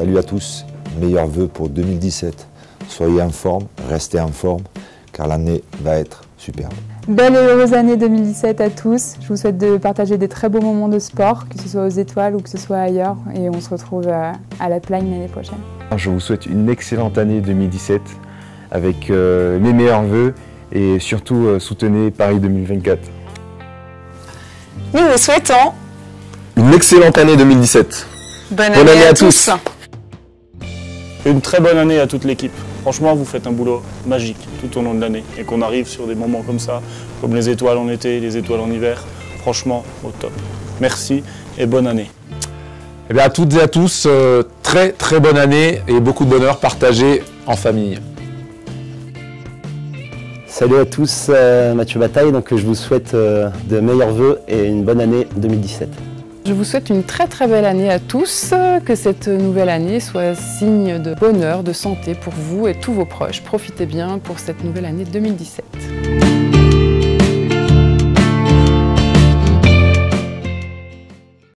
Salut à tous, meilleurs vœux pour 2017. Soyez en forme, restez en forme, car l'année va être superbe. Belle et heureuse année 2017 à tous. Je vous souhaite de partager des très beaux moments de sport, que ce soit aux étoiles ou que ce soit ailleurs. Et on se retrouve à la Plagne l'année prochaine. Je vous souhaite une excellente année 2017 avec mes meilleurs vœux et surtout soutenez Paris 2024. Nous vous souhaitons une excellente année 2017. Bonne année à tous. Une très bonne année à toute l'équipe. Franchement, vous faites un boulot magique tout au long de l'année. Et qu'on arrive sur des moments comme ça, comme les étoiles en été, les étoiles en hiver, franchement, au top. Merci et bonne année. Eh bien, à toutes et à tous, très très bonne année et beaucoup de bonheur partagé en famille. Salut à tous, Mathieu Bataille, donc je vous souhaite de meilleurs vœux et une bonne année 2017. Je vous souhaite une très très belle année à tous, que cette nouvelle année soit signe de bonheur, de santé pour vous et tous vos proches. Profitez bien pour cette nouvelle année 2017.